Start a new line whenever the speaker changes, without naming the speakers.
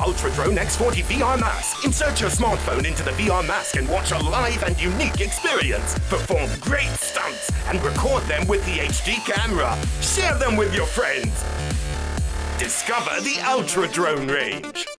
ULTRADRONE X40 VR Mask. Insert your smartphone into the VR mask and watch a live and unique experience. Perform great stunts and record them with the HD camera. Share them with your friends. Discover the ULTRADRONE range.